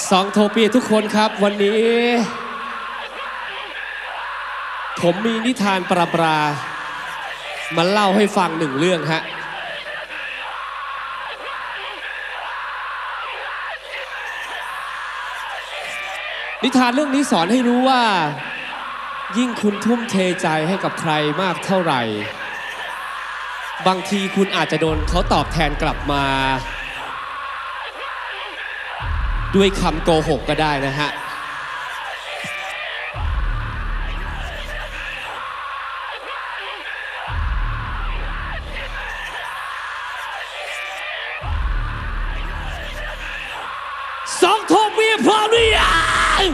สองโทเปียทุกคนครับวันนี้ผมมีนิทานปรามาเล่าให้ฟังหนึ่งเรื่องฮะนิทานเรื่องนี้สอนให้รู้ว่ายิ่งคุณทุ่มเทใจให้กับใครมากเท่าไหร่บางทีคุณอาจจะโดนเขาตอบแทนกลับมาด้วยคำโกหกก็ได้นะฮะสองโทเปียพร้อมหรือยัง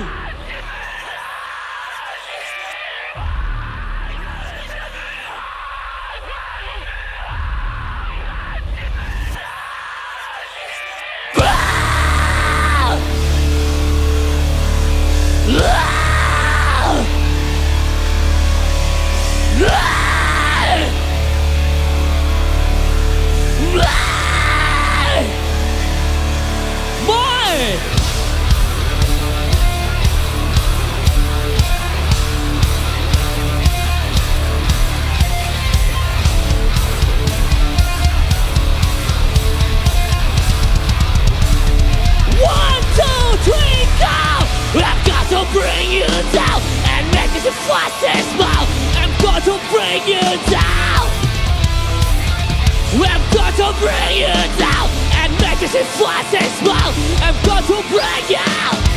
Bring you down and make it as fast as well. I'm going to bring you down. I'm going to bring you down and make it as fast as well. I'm going to bring you.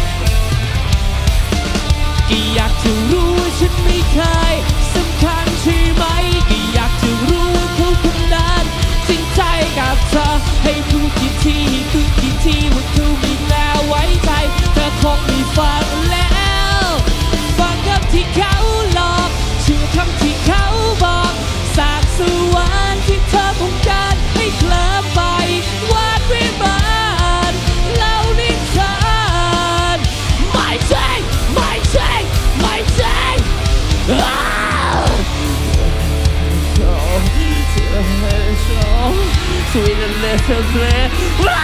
ก็อยากจะรู้ว่าฉันไม่เคยสำคัญใช่ไหมก็อยากจะรู้ว่าเขาคนนั้นจริงใจกับเธอให้พูดกี่ทีพูดกี่ทีว่าเขาไม่น่าไว้ใจเธอคงไม่ฟังแล้วฟังคำที่เขาหลอกเชื่อคำที่เขาบอกสร้างสวรรค์ที่เธอต้องการให้เคลิ้มไปวาดวิมานเล่านิทานไม่ใช่ไม่ใช่ไม่ใช่Sweet and little bit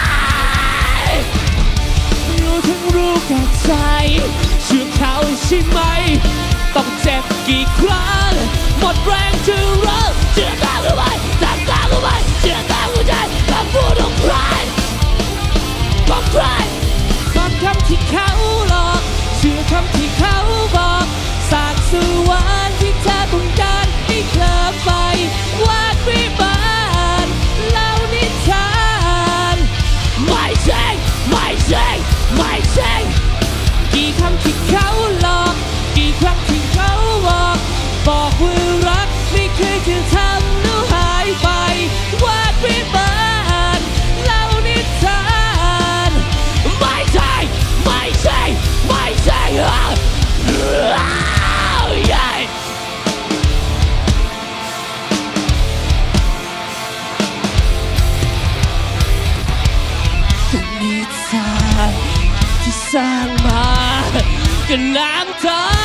รู้ทั้งรู้กับใจเชื่อเขาใช่ไหมต้องเจ็บกี่ครั้งหมดแรงจะรักเชื่อตากูไหมตามตากูไหมเชื่อตากูใจคำพูดของใครของใครฟังคำที่เขาหลอกเชื่อคำที่เขาบอกสร้างสวรรค์ที่เธอต้องการให้เคลิ้มไปวาดวิมานเล่านิทานไม่ใช่ไม่ใช่ไม่ใช่กี่คำที่เขาหลอกกี่ครั้งที่เขาบอกว่ารักไม่เคยจะทำแล้วหายไปวาดวิมานเล่านิทานไม่ใช่ไม่ใช่ไม่ใช่นิทานที่สร้างมากับน้ำตา